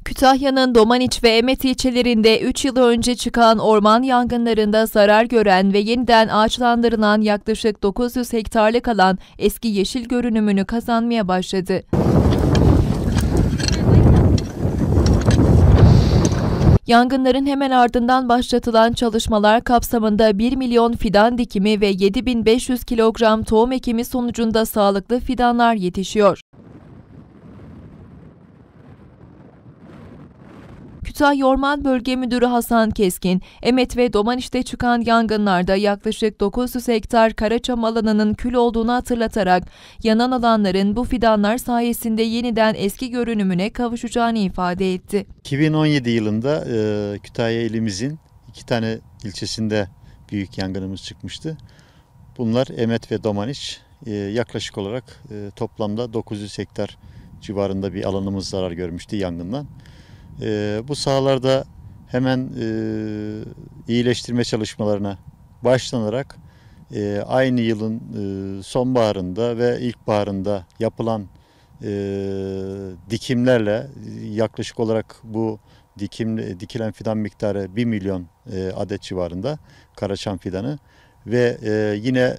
Kütahya'nın Domaniç ve Emet ilçelerinde 3 yıl önce çıkan orman yangınlarında zarar gören ve yeniden ağaçlandırılan yaklaşık 900 hektarlık alan eski yeşil görünümünü kazanmaya başladı. Yangınların hemen ardından başlatılan çalışmalar kapsamında 1 milyon fidan dikimi ve 7.500 kilogram tohum ekimi sonucunda sağlıklı fidanlar yetişiyor. Kütahya Orman Bölge Müdürü Hasan Keskin, Emet ve Domaniç'te çıkan yangınlarda yaklaşık 900 hektar karaçam alanının kül olduğunu hatırlatarak, yanan alanların bu fidanlar sayesinde yeniden eski görünümüne kavuşacağını ifade etti. 2017 yılında Kütahya ilimizin 2 tane ilçesinde büyük yangınımız çıkmıştı. Bunlar Emet ve Domaniç. Yaklaşık olarak toplamda 900 hektar civarında bir alanımız zarar görmüştü yangından. Bu sahalarda hemen iyileştirme çalışmalarına başlanarak aynı yılın sonbaharında ve ilkbaharında yapılan dikimlerle yaklaşık olarak bu dikilen fidan miktarı 1 milyon adet civarında karaçam fidanı ve yine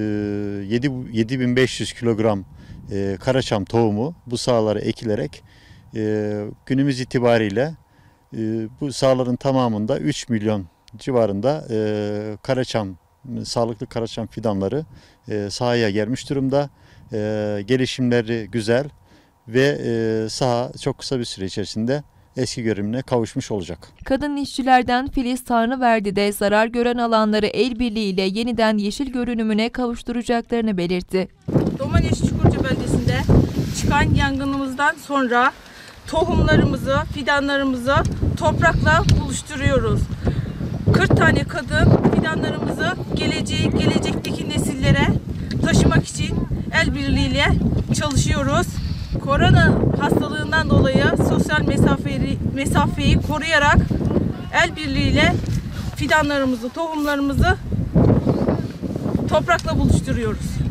7.500 kilogram karaçam tohumu bu sahalara ekilerek günümüz itibariyle bu sahaların tamamında 3 milyon civarında sağlıklı karaçam fidanları sahaya gelmiş durumda. Gelişimleri güzel ve saha çok kısa bir süre içerisinde eski görünümüne kavuşmuş olacak. Kadın işçilerden Filiz Tanrıverdi'de zarar gören alanları el birliğiyle yeniden yeşil görünümüne kavuşturacaklarını belirtti. Domaniç Çukurca Beldesi'nde çıkan yangınımızdan sonra tohumlarımızı, fidanlarımızı toprakla buluşturuyoruz. 40 tane kadın fidanlarımızı gelecekteki nesillere taşımak için el birliğiyle çalışıyoruz. Korona hastalığından dolayı sosyal mesafeyi koruyarak el birliğiyle fidanlarımızı, tohumlarımızı toprakla buluşturuyoruz.